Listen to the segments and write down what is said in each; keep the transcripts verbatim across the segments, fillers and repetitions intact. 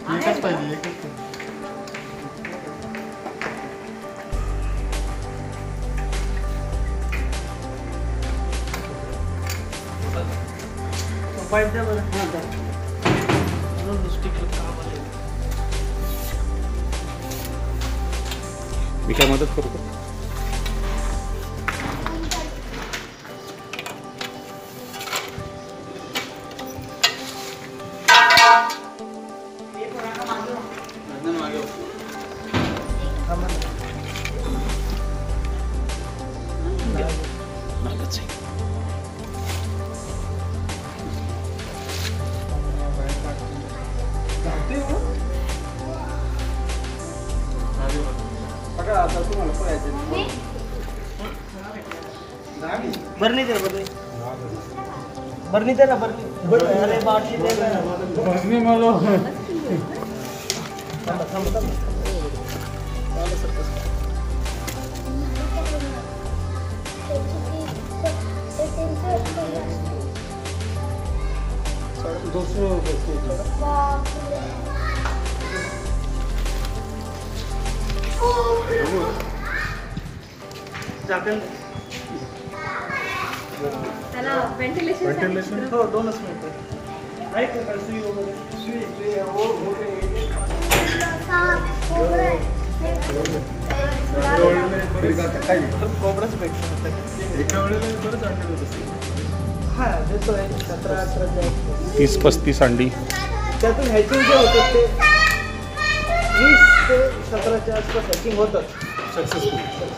एकच पाहिजे एकच पाईप द्या बरं. हां द्या. मी काय मदत करू का? बरणी दे बरणी बरणी दे ना बरणी अरे बाटली दे ना बरणी मला थांबा थांबा थांबा झाकण त्याला व्हेंटिलेशन व्हेंटिलेशन हो दोनच मिनिटं आहे का काय सुई वगैरे सुई सुई हो कोबराच भेटतो एका वेळेला बरंच आणलं होतं. हा देतोय सतरा अठरा तीस पस्तीस अंडी. त्यातून हॅचिंग जे होतं ते वीस ते सतराच्या आसपास हॅचिंग होतं सक्सेसफुल.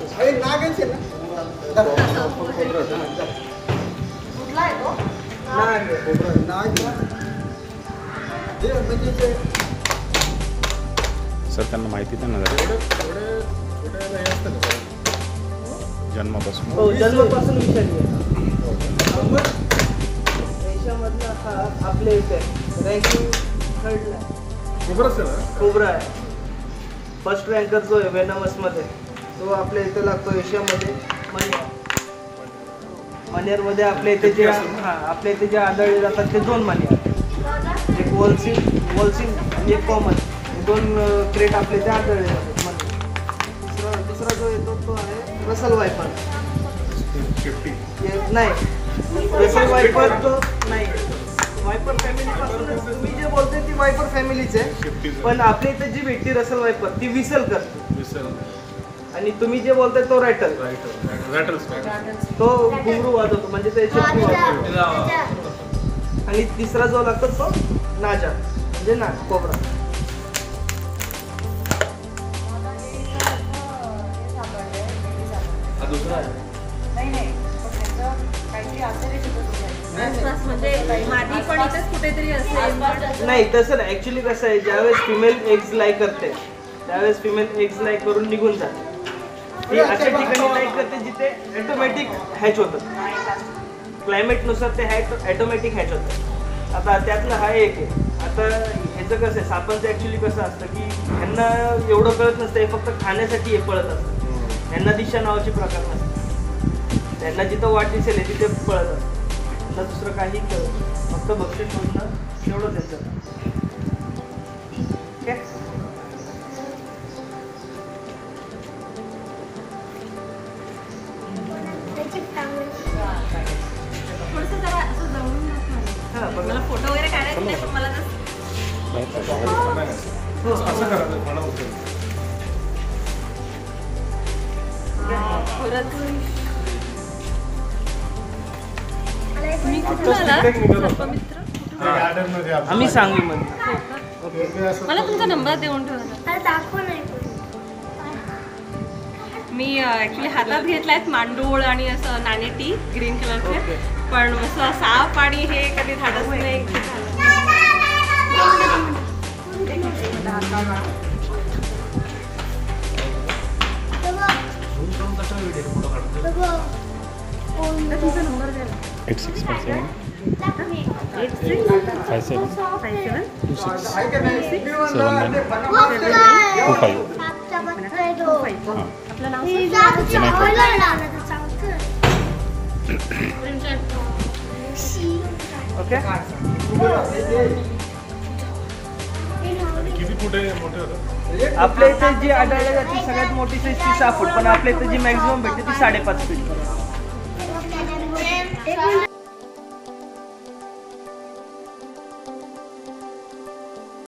सर त्यांना माहिती तर नाही थोडं थोडं थोड्याला हे असतं का जन्मापासून. हो जन्मापासून विषारी आहे. देशामधला हा आपल्या इथे रँकिंग थर्डला खोबरंच आहे ना? कोबरा आहे. फर्स्ट रँकर जो आहे वेनमसमध्ये तो आपल्या इथे लागतो एशियामध्ये मनियर. मनियरमध्ये आपल्या इथे जे हां आपल्या इथे जे आढळले जातात ते दोन मनियर, एक वॉलसिंग वॉलसिंग आणि एक कॉमन, दोन क्रेट आपल्या इथे आढळले जातात मनियर. दुसरा दुसरा जो येतो तो आहे रसल वायपर. फिफ्टी नाही रसल वायपर तो नाही वायपर फॅमिलीपासूनच तुम्ही जे बोलते ती वायपर फॅमिलीच आहे, पण आपल्या इथे जी भेटती रसल वायपर ती विसल करते विसल आणि तुम्ही जे बोलताय तो रॅटल रॅटल्स तो घुंगरू वाजवतो म्हणजे ते शेपटी वाजवतो. आणि तिसरा जो लागतो तो नाजा म्हणजे ना कोबरा. हा दुसरा आहे. म्हणजे मादी पण इथेच कुठेतरी असेल. नाही तसं नाही, ॲक्च्युली कसं आहे ज्यावेळेस फिमेल एग्ज लाय करते त्यावेळेस फिमेल एग्ज लाय करून निघून जाते. ती अशा ठिकाणी लाईक करते जिथे ॲटोमॅटिक हॅच होतं. क्लायमेटनुसार ते हॅट ॲटोमॅटिक हॅच होतं. आता त्यातलं हा एक आहे. आता ह्याचं कसं आहे सापांचं ॲक्च्युली कसं असतं की ह्यांना एवढं कळत नसतं, हे फक्त खाण्यासाठी हे पळत असतं. ह्यांना दिशा नावाचे प्रकार नसतात. त्यांना जिथं वाट दिसेल तिथे पळत असतं. त्यांना दुसरं काही कळत फक्त बक्षीस शोधणं एवढं त्यांचं. ठीक आहे. थोडंसं जरा असं जवळून हां बघा मला फोटो वगैरे काढायचं नाही पण मला जस्ट असं करायचं मला होतं. खरंच तुम्ही कुठून आला सर्पमित्र? गार्डनमध्ये आम्ही सांगलीमध्ये. मला तुमचा नंबर देऊन ठेवा. मी ॲक्च्युली हातात घेतलाय मांडूळ आणि असं नाणेटी ग्रीन कलरचे, पण असं साप आणि हे कधी धाडस नाही तुमचा नंबर द्या. Eight six five seven eight six five seven five seven two six seven seven nine two five. हां आपलं नाव ओके. किती फुट आहे मोठे होतं? आपल्या इथे जी आढळल्या जाते सगळ्यात मोठी साईज ती सहा फूट, पण आपल्या इथे जी मॅक्झिमम भेटते ती साडेपाच फीट.